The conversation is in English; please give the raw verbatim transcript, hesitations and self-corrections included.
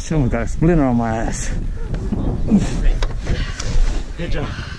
Someone got a splinter on my ass. Good job.